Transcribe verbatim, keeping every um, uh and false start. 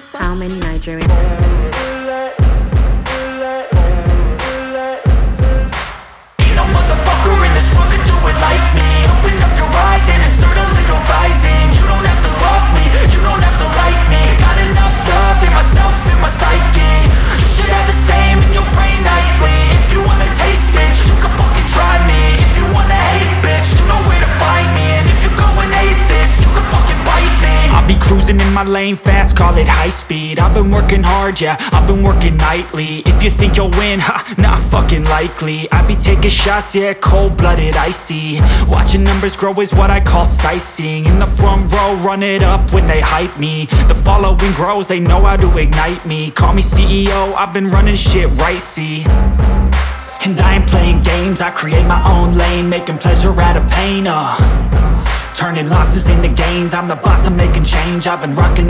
How many Nigerian Ain't no motherfucker in this world could do it like me. Open up your eyes and insert a little rising. You don't have to love me, you don't have to like me. Got enough love in myself, in my psyche. You should have the same in your brain nightly. If you wanna taste, bitch, you can fucking try me. If you wanna hate, bitch, you know where to find me. And if you're going hate this, you can fucking bite me. I'll be cruising in my lane fast, call it high speed. I've been working hard, yeah, I've been working nightly. If you think you'll win, ha, not fucking likely. I be taking shots, yeah, cold-blooded, icy. Watching numbers grow is what I call sightseeing. In the front row, run it up when they hype me. The following grows, they know how to ignite me. Call me C E O, I've been running shit right, see. And I ain't playing games, I create my own lane. Making pleasure out of pain, uh Turning losses into gains. I'm the boss, I'm making change. I've been rocking